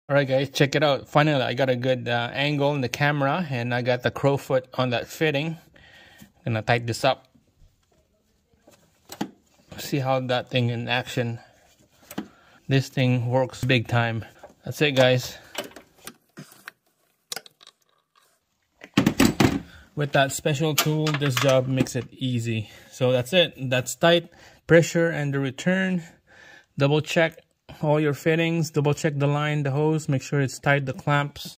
Alright guys, check it out. Finally, I got a good angle in the camera, and I got the CrowFoot on that fitting. I'm gonna tighten this up. See how that thing in action. This thing works big time. That's it guys. With that special tool, this job makes it easy. So that's it. That's tight. Pressure and the return. Double check all your fittings. Double check the line, the hose. Make sure it's tight, the clamps.